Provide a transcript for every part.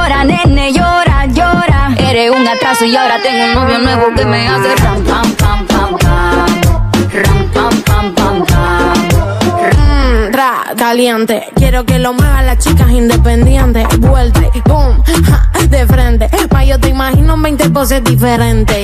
llora, nene, llora, llora. Eres un atraso y ahora tengo un novio nuevo que me hace ram, pam, pam, pam, pam. Ram, pam, pam, pam, pam. Caliente, quiero que lo muevan las chicas independientes. Vuelta y boom, ja, de frente. Pa' yo te imagino 20 poses diferentes.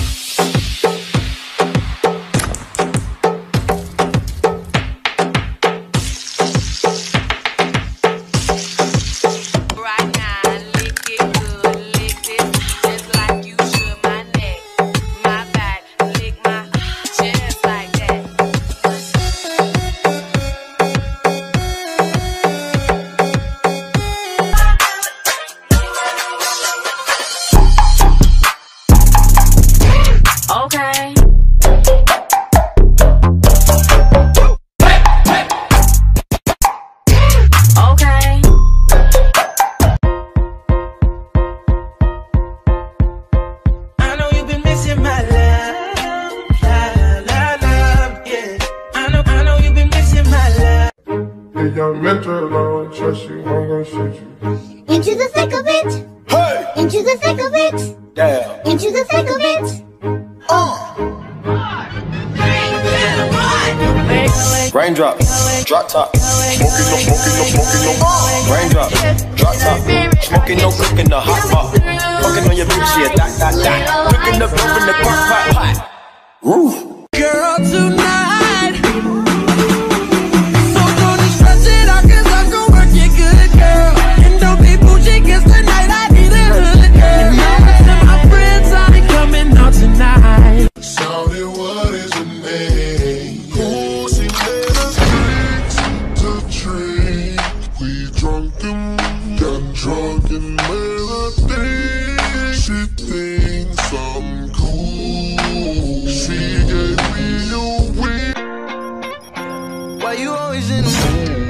Into the thick of it. Hey. Into the thick of it. Damn. Into the thick of it. Raindrop, drop top, smoking no. Raindrop, drop top, smoking no, cooking the hot pot. Fucking on your bitch, yeah, that. Cooking the beef in the crock pot. Woo. Girl, tonight. So don't stress it out, 'cause I'm gonna work it good, girl. And don't be bougie, 'cause tonight I need a hood girl. And my friends, I'll be coming out tonight. Shawty, what is your name? Pussy made us drink to drink. We got drunk and made a thing. She thinks I'm cool. She gave me a wink. Why you always in the mood?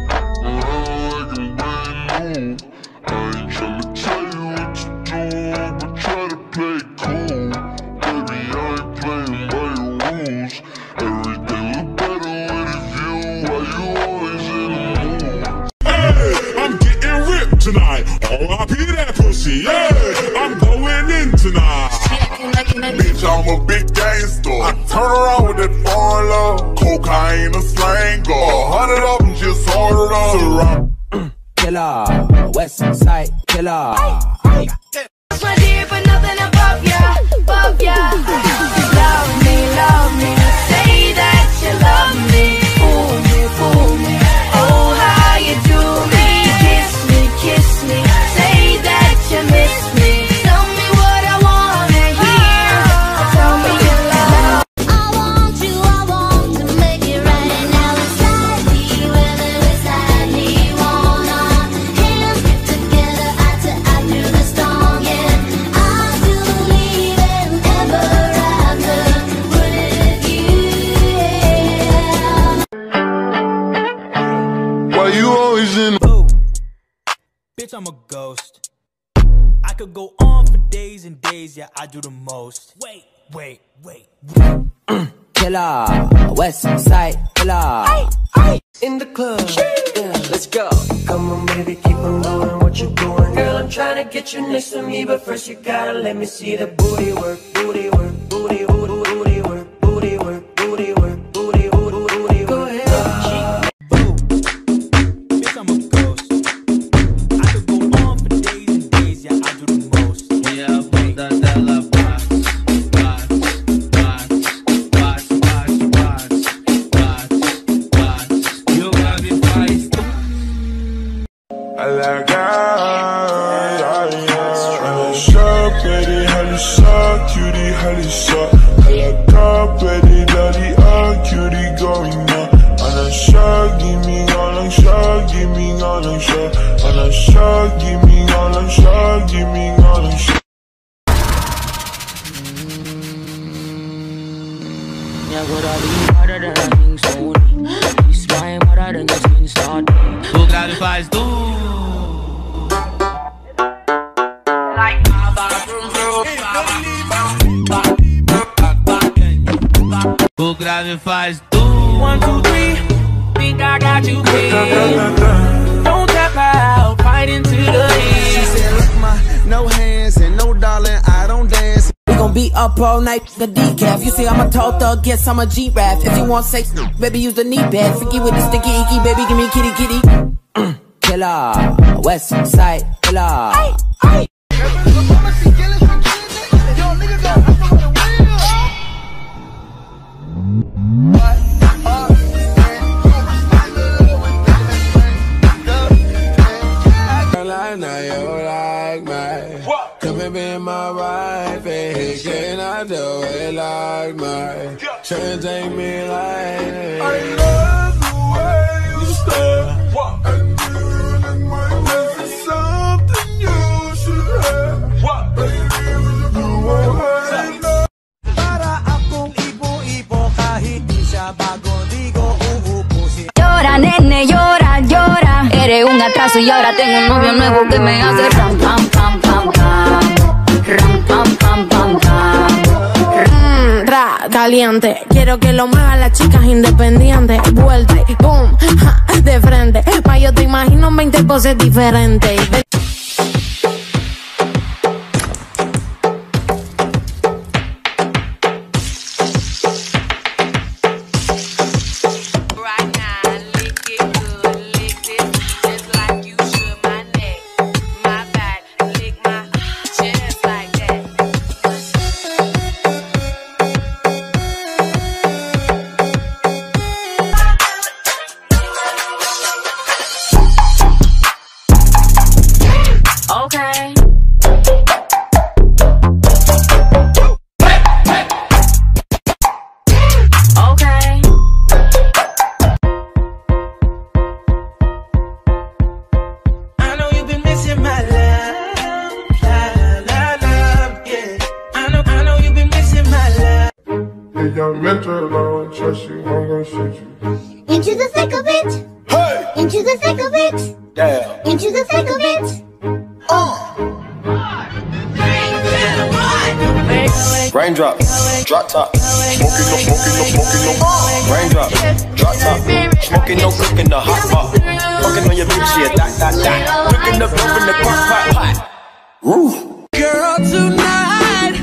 I ain't tryna tell you what to do, but try to play cool. Baby, I ain't playing by your rules. Everything look better with a view. Why you always in the mood? Hey, I'm getting ripped tonight. R.I.P. that pussy, yeah. I'm going in tonight. Bitch, I'm a big gangster. I turn around with that foreign love. Cocaine, a slang, 100 of them just ordered up. Killer, West Side Killer. My dear, but nothing above ya, above ya. Love me, say that you love me. Fool me, oh how you do me. Kiss me, say that you miss me. Tell me what I wanna hear. Tell me you love. I want to make it right. And now it's like me, whether it's like me, want our hands together, eye to eye through the storm. Yeah, I still believe in ever after. Would it you? Yeah. Why you always in the Bitch, I'm a ghost. I could go on for days and days, yeah, I do the most. Wait. Killer, West Side Killer. In the club, yeah, let's go. Come on, baby, keep on doing what you're doing. Girl, I'm trying to get you next to me, but first you gotta let me see the booty work, booty work, booty work, booty work, booty work, booty work, booty work, booty work. Go ahead, boom. Bitch, I'm a ghost. I could go on for days and days, yeah, I do the most. Yeah, puta de la paz. I like pretty, how you suck, cutie, how you suck. I like pretty, daddy, cutie, going up. And I shot, give me all I'm shot, give me all I'm shot. And I shot, give me all I'm shot, give me all I'm shot. Yeah, but I be harder than I think so. It's my harder than the skin start. Who got it faz tu? Who grave faz tu? 1, 2, 3. Think I got you, babe. Don't tap out, fight into the end. be up all night, the decaf. You say I'm a tall thug, yes, I'm a G-Rap. If you want sex, baby, use the knee pad. Freaky with the sticky icky, baby, give me kitty kitty. Killer, West Side Killer. Now you like me. Come and be my wife, and can I do it like me? Can't take me like I love the way you stare. And feeling my best is something you should have. Baby, you won't hurt me. Para akong ipo-ipo kahit di siya bago, di ko uubusin. Llora, nene, llora, llora. Eres un atraso y ahora tengo un novio nuevo que me hace ram, pam, pam, pam, pam. Ram, pam, pam, pam, pam. Ra, caliente. Quiero que lo muevan las chicas independientes. Vuelta y boom, ja, de frente. Pa' yo te imagino 20 poses diferentes. Okay. Okay. I know you've been missing my love, yeah. I know you've been missing my love. Hey, young mentor, I don't trust you, I'm gonna shoot you. Into the thick of it. Hey! Into the thick of it. Damn. Into the thick of it. Raindrop, drop top, smoking no. Raindrop, drop top, smoking no, cooking the hot pot. Fucking on your bitch, yeah, that. Cooking the dope in the crock pot. Woo. Girl, tonight.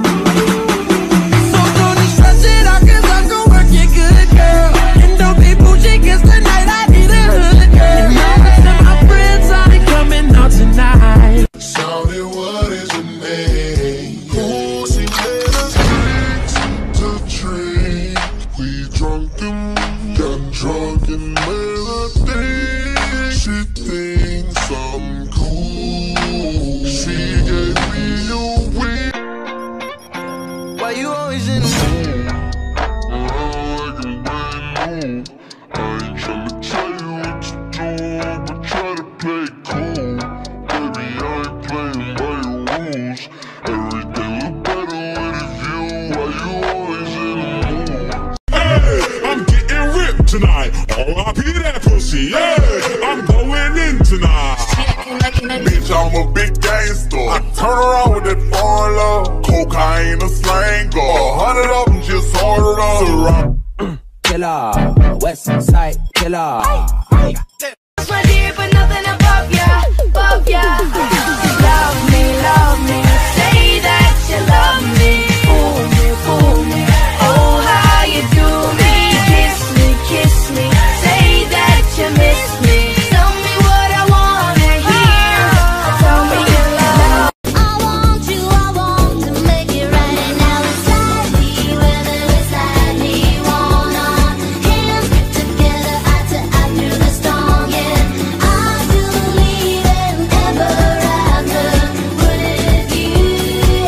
So don't stress it out, cause I'm gonna work it good, girl. And don't be bougie, cause tonight I need a hood, girl. And all of my friends are coming out tonight. Shawty, what is your name? Who she made us drinks to drink? We drunk and got drunk and made a thing. She thinks I'm cool. She gave me a wink. Why you always in the mood? I can brand new. I ain't tryna tell you what to do, but try to play cool. Baby, I ain't playing by your rules. Everything look better with a view. Why you always in the mood? Hey, I'm getting ripped tonight. R.I.P. that pussy. Yeah, I'm going in tonight. Bitch, I'm a big gangster. I turn around with that foreign love. Cocaine, a slang, 100 of them just ordered up. Killer, West Side Killer. My dear, but nothing above ya, above ya. Love me, say that you love me. Fool me, oh how you do me. Kiss me, say that you miss me. Tell me what I wanna hear. Tell me you love. I want to make it right. And now it's slidey, whether it's slidey, want our hands together, eye to eye through the storm. Yeah, I do believe in ever after. With you,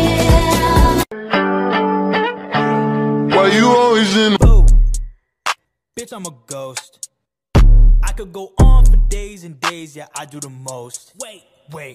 yeah. Why you always in the Ooh, bitch, I'm a ghost. I could go on for days and days, yeah, I do the most. Wait.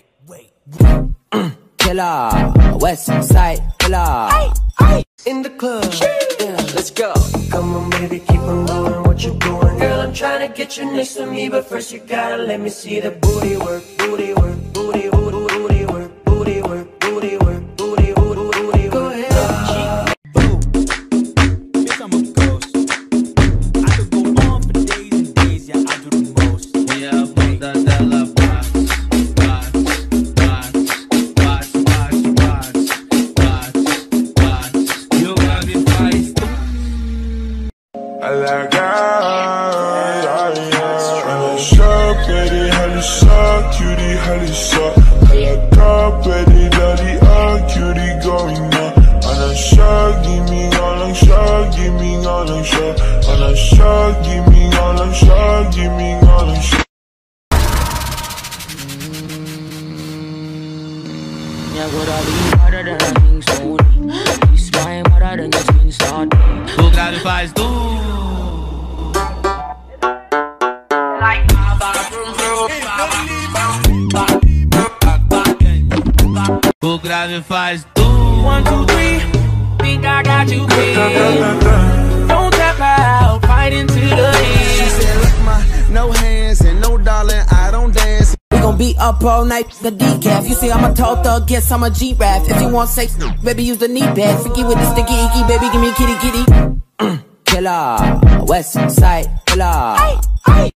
Killer, West Side Killer. In the club, yeah, let's go. Come on, baby, keep on doing what you're doing. Girl, I'm trying to get you next to me, but first you gotta let me see the booty work, booty work, booty, booty, booty work, booty work, booty work, booty, booty, booty. Go ahead. Boo, bitch, I'm a ghost. I could go on for days and days, yeah, I do the most. Yeah, but that love box. Melissa. Alla kapedi dali akuri goina. Anasha gimme anasha gimme anasha. Anasha gimme anasha gimme anasha. Yeah, what I be harder than I think so. This my harder than your skin start. O grave faz tu. O grave faz tu. 1, 2, 3. Think I got you pinned. Don't tap out, fight into the end. She said, look, my no hands and no darling, I don't dance. We gon' be up all night, the decaf. You say I'm a tall thug, yes, I'm a G-Rap. If you want sex, baby, use the knee pad. Freaky with the sticky icky, baby, give me kitty kitty. Killer, West Side Killer. Ay.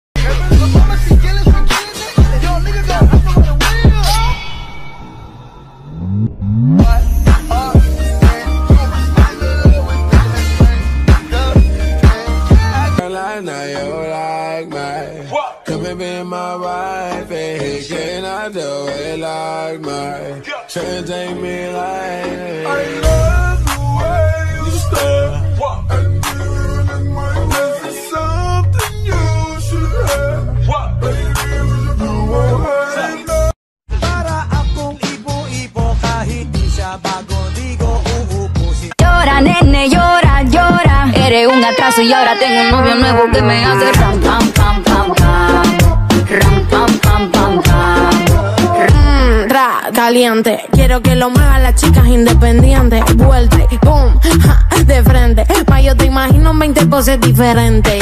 I know you like me. Come and be my wife, and can I do it like me? Can't take me like I love the way you stare. And you in my life is something you should have. Baby, you won't hurt. Para akong ipo-ipo kahit di siya bago, di ko uubusin. Llora, nene, llora, llora. Eres un atraso y ahora tengo un novio nuevo que me hace ram, pam, pam, pam, pam. Ram, pam, pam, pam, pam. Caliente, quiero que lo muevan las chicas independientes. Vuelta y boom, ja, de frente. Pa' yo te imagino 20 poses diferentes.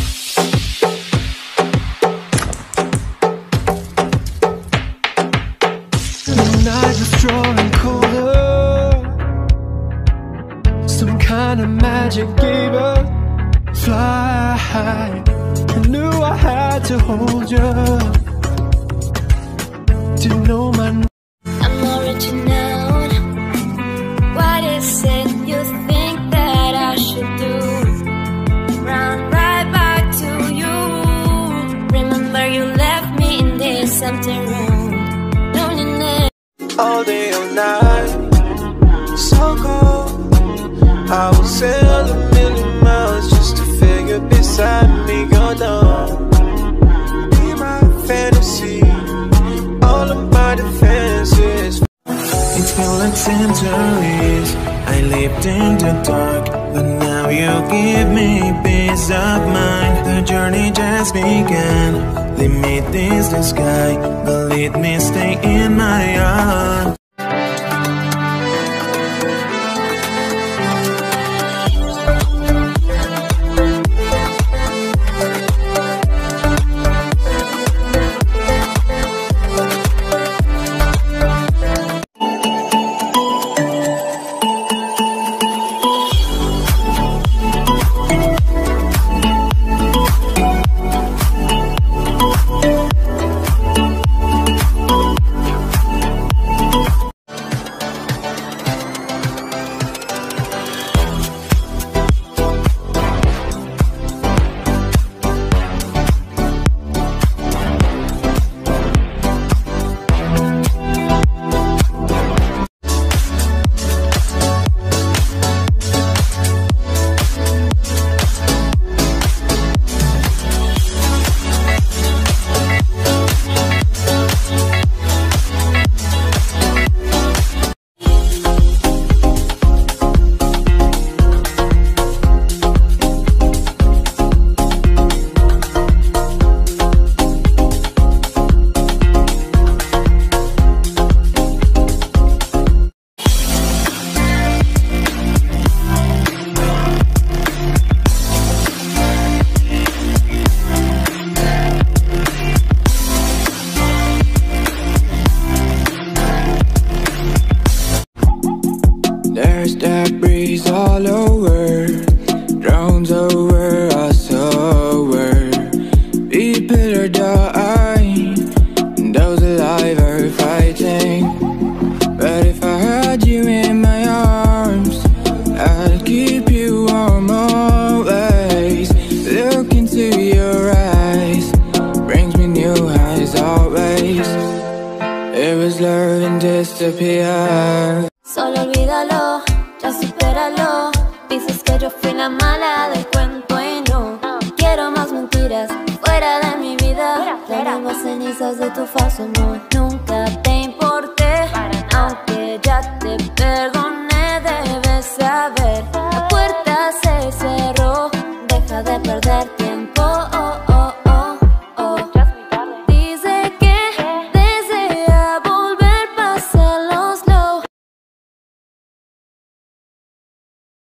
the night was drawing colder. Some kind of magic gave us fly. I knew I had to hold you. Didn't know my I'm original. What is it you think that I should do? Run right back to you. Remember you left me in this empty room. Don't you know? all day, all night. So cold. I will sail a million miles just to feel you beside me. Go down, be my fantasy. All of my defenses. It's been like centuries. I lived in the dark, but now you give me peace of mind. The journey just began. Limit is the sky, but let me stay in my arms. There's that breeze all over, drowns over us over. People are dying, those alive are fighting. But if I had you in my arms, I'd keep you warm always. Look into your eyes, brings me new highs always. lose love and disappear. Solo olvídalo, ya supéralo. Dices que yo fui la mala del cuento y no quiero más mentiras fuera de mi vida. Las mismas cenizas de tu falso amor. No